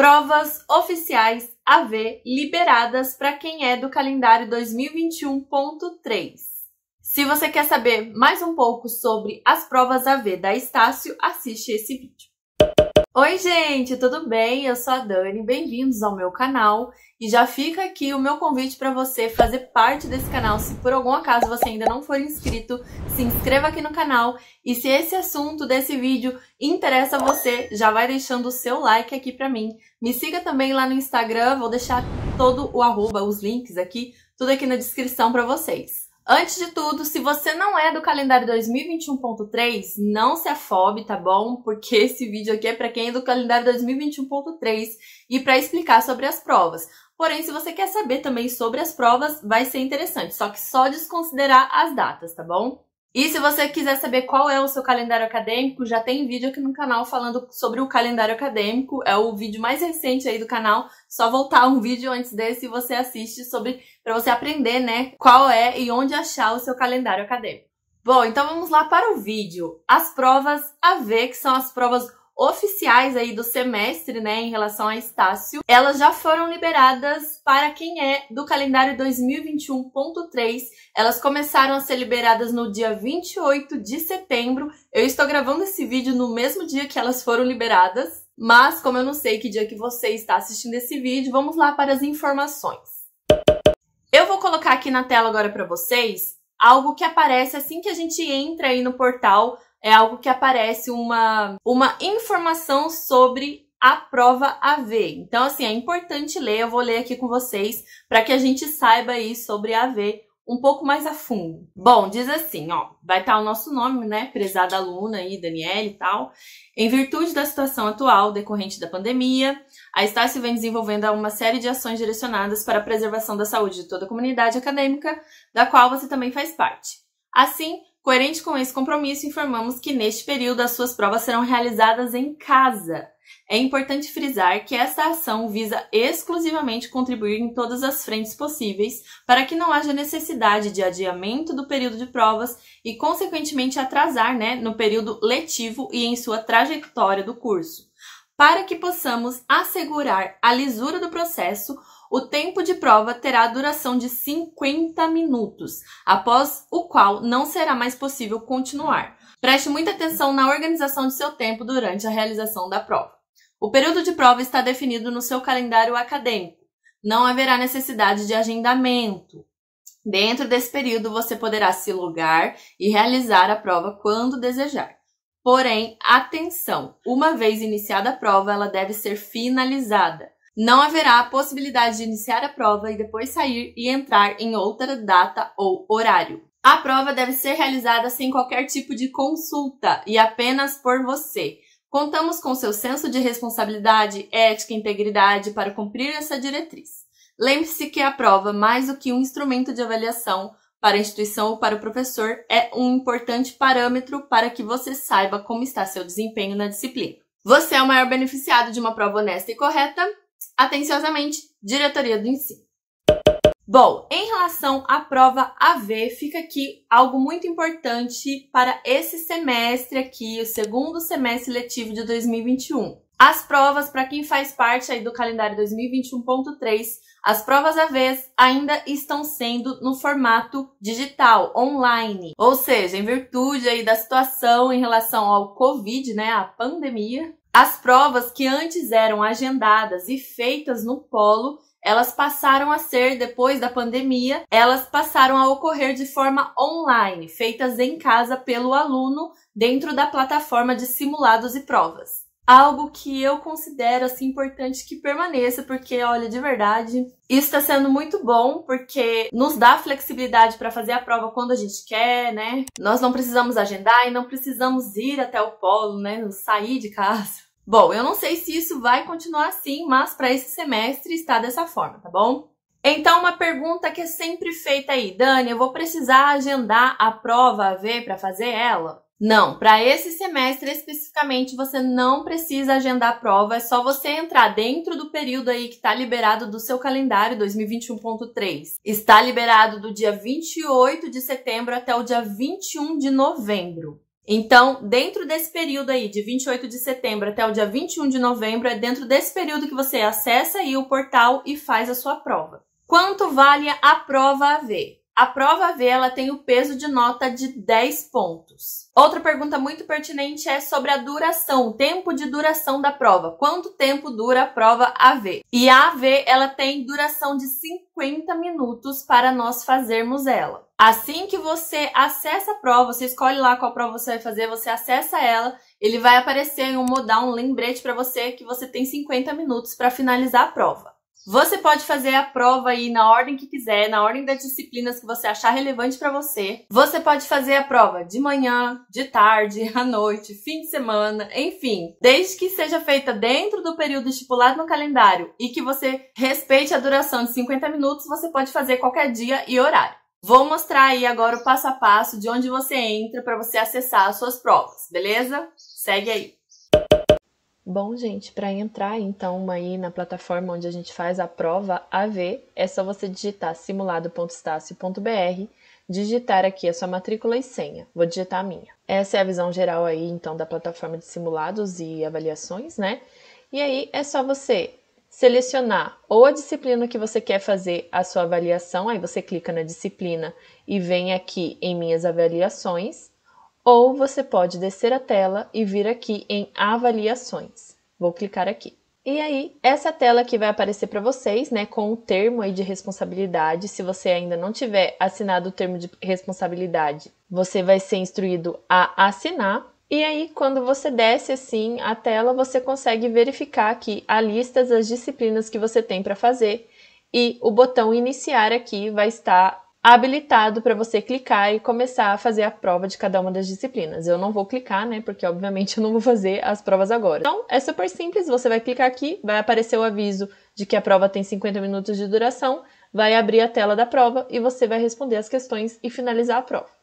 Provas oficiais AV liberadas para quem é do calendário 2021.3. Se você quer saber mais um pouco sobre as provas AV da Estácio, assiste esse vídeo. Oi gente, tudo bem? Eu sou a Dani, bem-vindos ao meu canal. E já fica aqui o meu convite para você fazer parte desse canal. Se por algum acaso você ainda não for inscrito, se inscreva aqui no canal. E se esse assunto desse vídeo interessa a você, já vai deixando o seu like aqui para mim. Me siga também lá no Instagram, vou deixar todo o arroba, os links aqui, tudo aqui na descrição para vocês. Antes de tudo, se você não é do calendário 2021.3, não se afobe, tá bom? Porque esse vídeo aqui é para quem é do calendário 2021.3 e para explicar sobre as provas. Porém, se você quer saber também sobre as provas, vai ser interessante, só que só desconsiderar as datas, tá bom? E se você quiser saber qual é o seu calendário acadêmico, já tem vídeo aqui no canal falando sobre o calendário acadêmico. É o vídeo mais recente aí do canal. Só voltar um vídeo antes desse e você assiste para você aprender, né, qual é e onde achar o seu calendário acadêmico. Bom, então vamos lá para o vídeo. As provas AV, que são as provas oficiais aí do semestre, né, em relação a Estácio, elas já foram liberadas para quem é do calendário 2021.3. Elas começaram a ser liberadas no dia 28 de setembro. Eu estou gravando esse vídeo no mesmo dia que elas foram liberadas, mas como eu não sei que dia que você está assistindo esse vídeo, vamos lá para as informações. Eu vou colocar aqui na tela agora para vocês algo que aparece assim que a gente entra aí no portal. É algo que aparece uma informação sobre a prova AV. Então, assim, é importante ler. Eu vou ler aqui com vocês para que a gente saiba aí sobre a AV um pouco mais a fundo. Bom, diz assim, ó, vai estar o nosso nome, né, prezada aluna aí, Daniela e tal. Em virtude da situação atual decorrente da pandemia, a Estácio vem desenvolvendo uma série de ações direcionadas para a preservação da saúde de toda a comunidade acadêmica, da qual você também faz parte. Assim, coerente com esse compromisso, informamos que neste período as suas provas serão realizadas em casa. É importante frisar que essa ação visa exclusivamente contribuir em todas as frentes possíveis para que não haja necessidade de adiamento do período de provas e, consequentemente, atrasar, né, no período letivo e em sua trajetória do curso. Para que possamos assegurar a lisura do processo, o tempo de prova terá a duração de 50 minutos, após o qual não será mais possível continuar. Preste muita atenção na organização de seu tempo durante a realização da prova. O período de prova está definido no seu calendário acadêmico. Não haverá necessidade de agendamento. Dentro desse período, você poderá se logar e realizar a prova quando desejar. Porém, atenção! Uma vez iniciada a prova, ela deve ser finalizada. Não haverá a possibilidade de iniciar a prova e depois sair e entrar em outra data ou horário. A prova deve ser realizada sem qualquer tipo de consulta e apenas por você. Contamos com seu senso de responsabilidade, ética e integridade para cumprir essa diretriz. Lembre-se que a prova, mais do que um instrumento de avaliação para a instituição ou para o professor, é um importante parâmetro para que você saiba como está seu desempenho na disciplina. Você é o maior beneficiado de uma prova honesta e correta. Atenciosamente, Diretoria do Ensino. Bom, em relação à prova AV, fica aqui algo muito importante para esse semestre aqui, o segundo semestre letivo de 2021. As provas, para quem faz parte aí do calendário 2021.3, as provas AV ainda estão sendo no formato digital, online. Ou seja, em virtude aí da situação em relação ao Covid, né, a pandemia, as provas que antes eram agendadas e feitas no polo, elas passaram a ser, depois da pandemia, elas passaram a ocorrer de forma online, feitas em casa pelo aluno dentro da plataforma de simulados e provas. Algo que eu considero assim importante que permaneça, porque olha, de verdade, isso está sendo muito bom, porque nos dá flexibilidade para fazer a prova quando a gente quer, né? Nós não precisamos agendar e não precisamos ir até o polo, né? Sair de casa. Bom, eu não sei se isso vai continuar assim, mas para esse semestre está dessa forma, tá bom? Então, uma pergunta que é sempre feita aí, Dani, eu vou precisar agendar a prova AV para fazer ela? Não, para esse semestre especificamente você não precisa agendar a prova, é só você entrar dentro do período aí que está liberado do seu calendário 2021.3. Está liberado do dia 28 de setembro até o dia 21 de novembro. Então, dentro desse período aí, de 28 de setembro até o dia 21 de novembro, é dentro desse período que você acessa aí o portal e faz a sua prova. Quanto vale a prova AV? A prova AV, ela tem o peso de nota de 10 pontos. Outra pergunta muito pertinente é sobre a duração, o tempo de duração da prova. Quanto tempo dura a prova AV? E a AV, ela tem duração de 50 minutos para nós fazermos ela. Assim que você acessa a prova, você escolhe lá qual prova você vai fazer, você acessa ela, ele vai aparecer em um lembrete para você que você tem 50 minutos para finalizar a prova. Você pode fazer a prova aí na ordem que quiser, na ordem das disciplinas que você achar relevante para você. Você pode fazer a prova de manhã, de tarde, à noite, fim de semana, enfim. Desde que seja feita dentro do período estipulado no calendário e que você respeite a duração de 50 minutos, você pode fazer qualquer dia e horário. Vou mostrar aí agora o passo a passo de onde você entra para você acessar as suas provas, beleza? Segue aí. Bom, gente, para entrar então aí na plataforma onde a gente faz a prova AV, é só você digitar simulado.stacio.br, digitar aqui a sua matrícula e senha. Vou digitar a minha. Essa é a visão geral aí então da plataforma de simulados e avaliações, né? E aí é só você selecionar ou a disciplina que você quer fazer a sua avaliação, aí você clica na disciplina e vem aqui em minhas avaliações, ou você pode descer a tela e vir aqui em avaliações. Vou clicar aqui. E aí, essa tela aqui vai aparecer para vocês, né, com o termo aí de responsabilidade. Se você ainda não tiver assinado o termo de responsabilidade, você vai ser instruído a assinar. E aí, quando você desce assim a tela, você consegue verificar aqui a lista das disciplinas que você tem para fazer. E o botão iniciar aqui vai estar habilitado para você clicar e começar a fazer a prova de cada uma das disciplinas. Eu não vou clicar, né, porque obviamente eu não vou fazer as provas agora. Então, é super simples, você vai clicar aqui, vai aparecer o aviso de que a prova tem 50 minutos de duração, vai abrir a tela da prova e você vai responder as questões e finalizar a prova.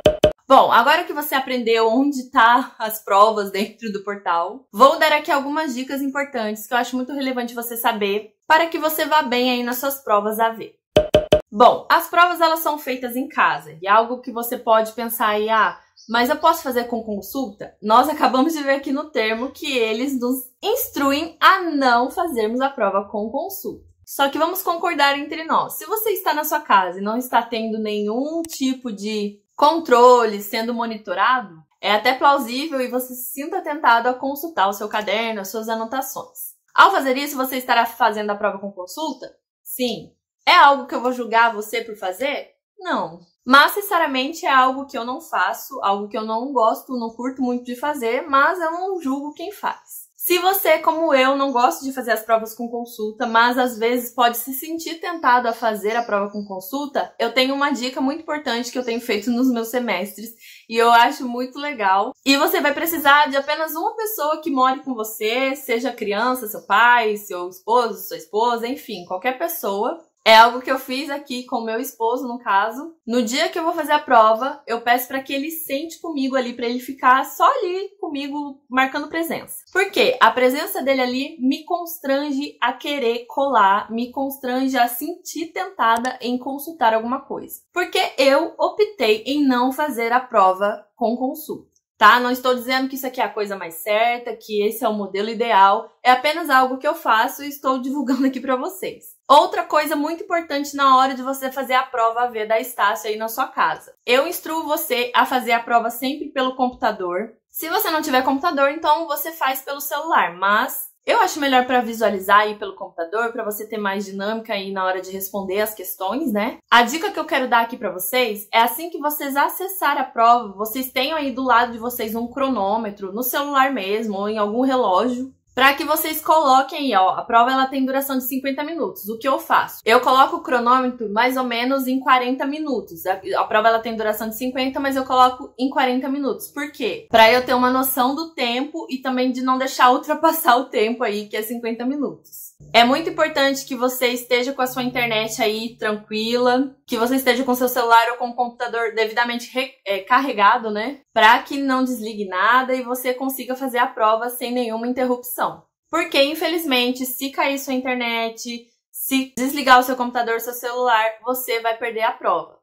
Bom, agora que você aprendeu onde estão as provas dentro do portal, vou dar aqui algumas dicas importantes que eu acho muito relevante você saber para que você vá bem aí nas suas provas AV. Bom, as provas elas são feitas em casa e algo que você pode pensar aí, mas eu posso fazer com consulta? Nós acabamos de ver aqui no termo que eles nos instruem a não fazermos a prova com consulta. Só que vamos concordar entre nós, se você está na sua casa e não está tendo nenhum tipo de controle sendo monitorado, é até plausível e você se sinta tentado a consultar o seu caderno, as suas anotações. Ao fazer isso, você estará fazendo a prova com consulta? Sim. É algo que eu vou julgar você por fazer? Não. Mas, sinceramente, é algo que eu não faço, algo que eu não gosto, não curto muito de fazer, mas eu não julgo quem faz. Se você, como eu, não gosta de fazer as provas com consulta, mas às vezes pode se sentir tentado a fazer a prova com consulta, eu tenho uma dica muito importante que eu tenho feito nos meus semestres e eu acho muito legal. E você vai precisar de apenas uma pessoa que more com você, seja criança, seu pai, seu esposo, sua esposa, enfim, qualquer pessoa. É algo que eu fiz aqui com o meu esposo, no caso. No dia que eu vou fazer a prova, eu peço para que ele sente comigo ali, para ele ficar só ali comigo, marcando presença. Por quê? A presença dele ali me constrange a querer colar, me constrange a sentir tentada em consultar alguma coisa. Porque eu optei em não fazer a prova com consulta. Tá? Não estou dizendo que isso aqui é a coisa mais certa, que esse é o modelo ideal. É apenas algo que eu faço e estou divulgando aqui para vocês. Outra coisa muito importante na hora de você fazer a prova AV da Estácio aí na sua casa. Eu instruo você a fazer a prova sempre pelo computador. Se você não tiver computador, então você faz pelo celular, mas eu acho melhor para visualizar aí pelo computador, para você ter mais dinâmica aí na hora de responder as questões, né? A dica que eu quero dar aqui para vocês é assim que vocês acessarem a prova, vocês tenham aí do lado de vocês um cronômetro, no celular mesmo, ou em algum relógio, para que vocês coloquem aí, ó, a prova ela tem duração de 50 minutos. O que eu faço? Eu coloco o cronômetro mais ou menos em 40 minutos. A prova ela tem duração de 50, mas eu coloco em 40 minutos. Por quê? Para eu ter uma noção do tempo e também de não deixar ultrapassar o tempo aí, que é 50 minutos. É muito importante que você esteja com a sua internet aí tranquila, que você esteja com seu celular ou com o computador devidamente carregado, né? Para que não desligue nada e você consiga fazer a prova sem nenhuma interrupção. Porque, infelizmente, se cair sua internet, se desligar o seu computador, seu celular, você vai perder a prova.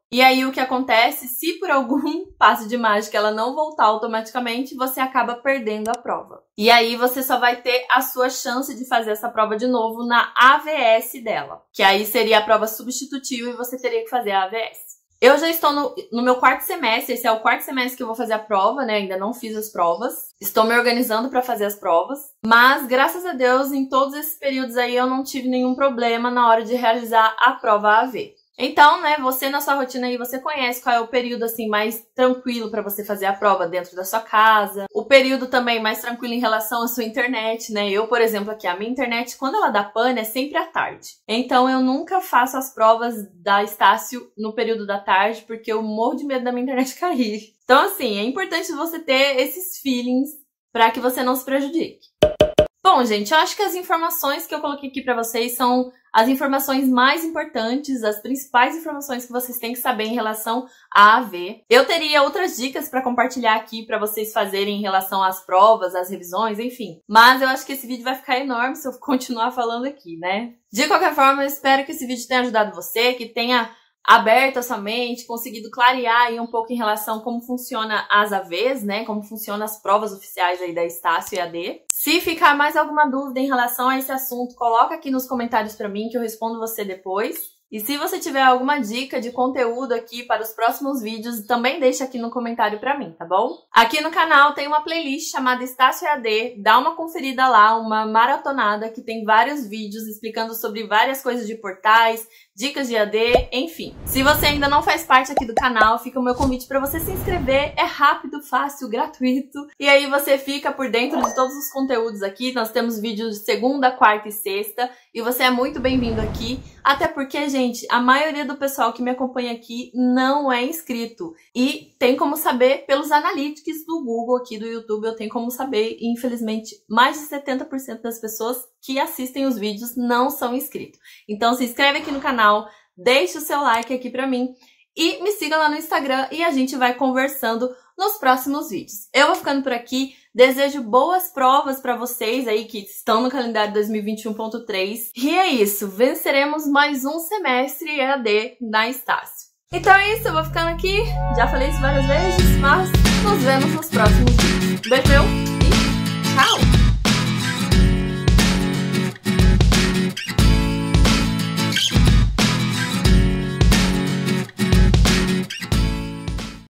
E aí o que acontece, se por algum passe de mágica ela não voltar automaticamente, você acaba perdendo a prova. E aí você só vai ter a sua chance de fazer essa prova de novo na AVS dela, que aí seria a prova substitutiva e você teria que fazer a AVS. Eu já estou no meu quarto semestre, esse é o quarto semestre que eu vou fazer a prova, né? Ainda não fiz as provas. Estou me organizando para fazer as provas. Mas, graças a Deus, em todos esses períodos aí eu não tive nenhum problema na hora de realizar a prova AV. Então, né, você na sua rotina aí, você conhece qual é o período, assim, mais tranquilo para você fazer a prova dentro da sua casa. O período também mais tranquilo em relação à sua internet, né? Eu, por exemplo, aqui, a minha internet, quando ela dá pane, é sempre à tarde. Então, eu nunca faço as provas da Estácio no período da tarde, porque eu morro de medo da minha internet cair. Então, assim, é importante você ter esses feelings para que você não se prejudique. Bom, gente, eu acho que as informações que eu coloquei aqui para vocês são as informações mais importantes, as principais informações que vocês têm que saber em relação à AV. Eu teria outras dicas para compartilhar aqui para vocês fazerem em relação às provas, às revisões, enfim. Mas eu acho que esse vídeo vai ficar enorme se eu continuar falando aqui, né? De qualquer forma, eu espero que esse vídeo tenha ajudado você, que tenha aberto a sua mente, conseguido clarear aí um pouco em relação a como funciona as AVs, né? Como funcionam as provas oficiais aí da Estácio EAD. Se ficar mais alguma dúvida em relação a esse assunto, coloca aqui nos comentários pra mim que eu respondo você depois. E se você tiver alguma dica de conteúdo aqui para os próximos vídeos, também deixa aqui no comentário pra mim, tá bom? Aqui no canal tem uma playlist chamada Estácio EAD, dá uma conferida lá, uma maratonada que tem vários vídeos explicando sobre várias coisas de portais, dicas de EAD, enfim. Se você ainda não faz parte aqui do canal, fica o meu convite para você se inscrever, é rápido, fácil, gratuito, e aí você fica por dentro de todos os conteúdos aqui. Nós temos vídeos de segunda, quarta e sexta, e você é muito bem-vindo aqui, até porque, gente, a maioria do pessoal que me acompanha aqui não é inscrito, e tem como saber pelos analytics do Google aqui do YouTube, eu tenho como saber, e infelizmente mais de 70% das pessoas que assistem os vídeos não são inscritos. Então se inscreve aqui no canal, deixa o seu like aqui pra mim e me siga lá no Instagram e a gente vai conversando nos próximos vídeos. Eu vou ficando por aqui, desejo boas provas pra vocês aí que estão no calendário 2021.3 e é isso, venceremos mais um semestre EAD na Estácio. Então é isso, eu vou ficando aqui, já falei isso várias vezes, mas nos vemos nos próximos vídeos. Beijão e tchau!